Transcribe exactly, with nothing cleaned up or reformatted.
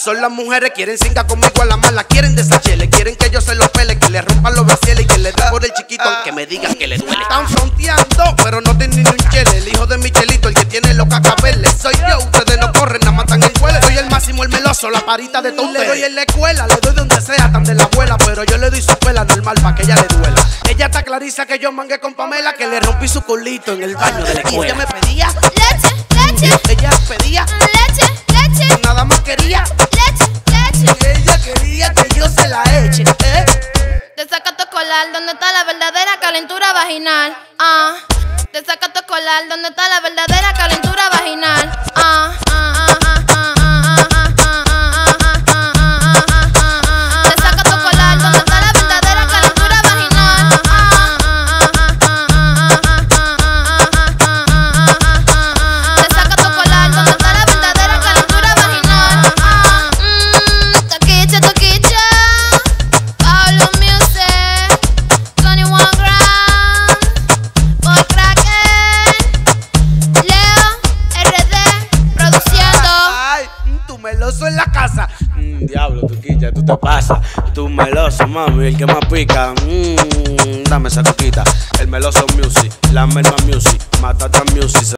son las mujeres, quieren cinga conmigo a la mala, quieren desachele, quieren que yo se los pele, que le rompan los brasieles y que le dé por el chiquito, aunque me digan que le duele. Están fronteando, pero no tienen ni un chele. El hijo de Michelito, el que tiene los cacabeles, soy yo, ustedes no corren, nada matan en huele. Soy el máximo, el meloso, la parita de todo. Le doy en la escuela, le doy donde sea, tan de la abuela, pero yo le doy su pela normal pa' que ella le duela. Ella está clariza que yo mangué con Pamela, que le rompí su culito en el baño de la escuela. Ella me pedía leche, leche. Ella pedía leche, leche. Nada más quería leche, leche. Y ella quería que yo se la eche, ¿eh? Te saca tu colar, ¿dónde está la verdadera calentura vaginal? Ah, te saca tu colar, ¿dónde está la verdadera calentura vaginal? Ah, ah, ah, ah, ah, ah, ah, ah, ah, ah, ah. Te saca tu colar, ¿dónde está la verdadera calentura vaginal? Ah, ah, ah, ah, ah, ah, ah. Te saca tu colar, ¿dónde está la verdadera calentura vaginal? Ah, mmm, toquicha, toquicha. Pablo Music, veintiuno grams, Boy Cracker, Leo, R D, produciendo. Ay, tu meloso en la casa. Mm, diablo, Tuquilla, tú te pasas. Tu meloso, mami, el que más pica. Mm, dame esa coquita. El meloso music, la merma music, matata music.